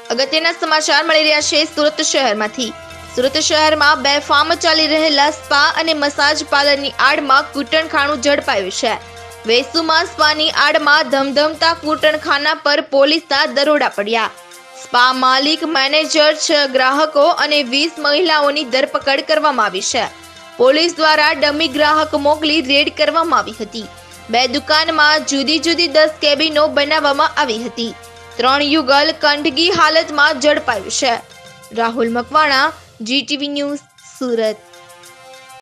અગત્યના સમાચાર મળી રહ્યા છે સુરત શહેરમાંથી। સુરત શહેરમાં બેફામ ચાલી રહેલા સ્પા અને મસાજ પાર્લરની આડમાં કૂટણખાનું ઝડપાયું છે। વેસુમાં સ્પાની આડમાં ધમધમતા કૂટણખાના પર પોલીસના દરોડા પડ્યા। સ્પા માલિક, મેનેજર, 6 ગ્રાહકો અને 20 મહિલાઓની ધરપકડ કરવામાં આવી છે। પોલીસ દ્વારા ડમી ગ્રાહક મોકલી રેડ કરવામાં આવી હતી। 2 દુકાનમાં જુદી જુદી 10 કેબિનો બનાવવામાં આવી હતી। 3 યુગલ કંઠગી હાલતમાં ઝડપાયું છે। Rahul Makwana, GTV news, Surat.